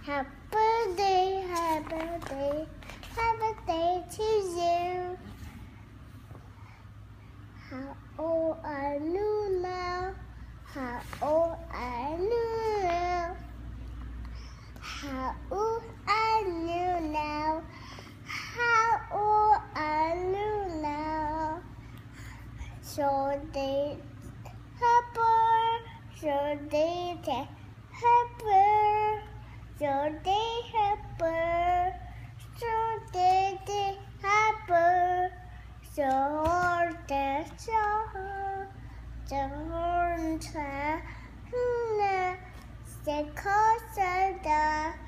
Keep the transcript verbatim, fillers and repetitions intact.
Happy birthday, happy birthday, happy birthday to you. How old are you now? How old are you now? How old are you now? How old are you now? So they happy, so they happy, so they happy, so they happy, so they so so sẽ có sẽ